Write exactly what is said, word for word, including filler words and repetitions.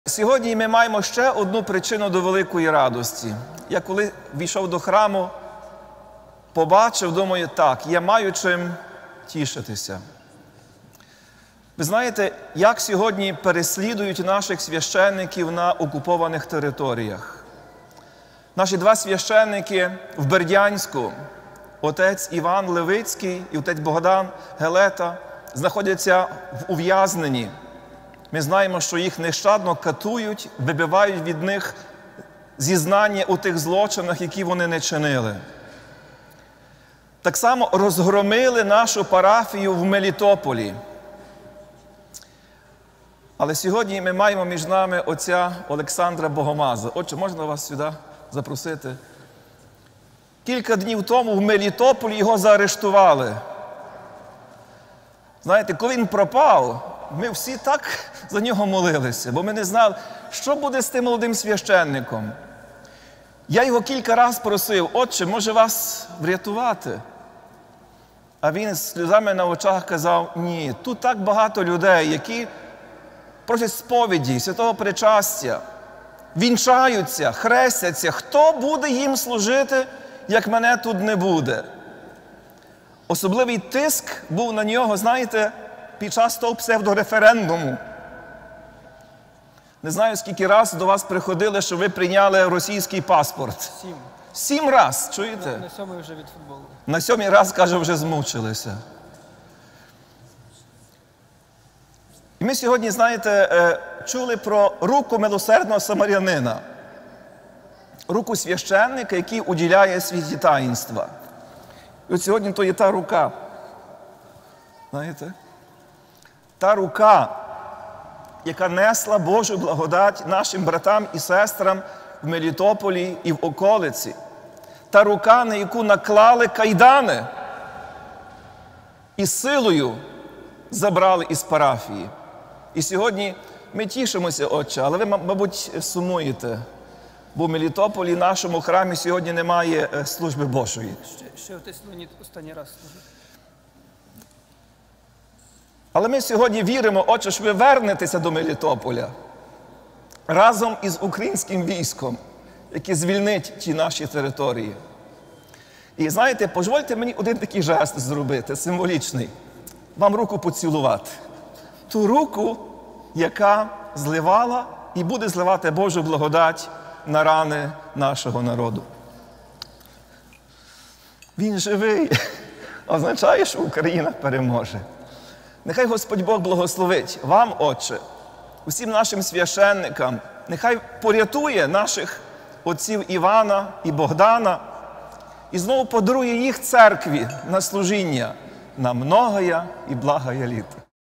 Сьогодні ми маємо ще одну причину до великої радості. Я коли війшов до храму, побачив, думаю, так, я маю чим тішитися. Ви знаєте, як сьогодні переслідують наших священників на окупованих територіях. Наші два священники в Бердянську, отець Іван Левицький і отець Богдан Гелета, знаходяться в ув'язненні. Ми знаємо, що їх нещадно катують, вибивають від них зізнання у тих злочинах, які вони не чинили. Так само розгромили нашу парафію в Мелітополі. Але сьогодні ми маємо між нами отця Олександра Богомаза. Отче, можна вас сюди запросити? Кілька днів тому в Мелітополі його заарештували. Знаєте, коли він пропав, ми всі так за нього молилися, бо ми не знали, що буде з тим молодим священником. Я його кілька разів просив: отче, може вас врятувати? А він з сльозами на очах казав: ні, тут так багато людей, які просять сповіді, святого причастя, вінчаються, хрестяться. Хто буде їм служити, як мене тут не буде? Особливий тиск був на нього, знаєте, під час того псевдореферендуму. Не знаю, скільки раз до вас приходили, що ви прийняли російський паспорт. Сім. Сім раз, чуєте? На, на сьомий вже від футболу. На сьомий раз, каже, вже змучилися. І ми сьогодні, знаєте, чули про руку милосердного самарянина. Руку священника, який уділяє святі таїнства. І от сьогодні то є та рука. Знаєте? Та рука, яка несла Божу благодать нашим братам і сестрам в Мелітополі і в околиці. Та рука, на яку наклали кайдани і силою забрали із парафії. І сьогодні ми тішимося, отче, але ви, мабуть, сумуєте, бо в Мелітополі, нашому храмі, сьогодні немає служби Божої. Ще, ще отець Леонід останній раз служив. Але ми сьогодні віримо, отче, що ви вернетеся до Мелітополя разом із українським військом, яке звільнить ті наші території. І знаєте, дозвольте мені один такий жест зробити, символічний. Вам руку поцілувати. Ту руку, яка зливала і буде зливати Божу благодать на рани нашого народу. Він живий, означає, що Україна переможе. Нехай Господь Бог благословить вам, отче, усім нашим священникам, нехай порятує наших отців Івана і Богдана і знову подарує їх церкві на служіння на многоя і благая літа.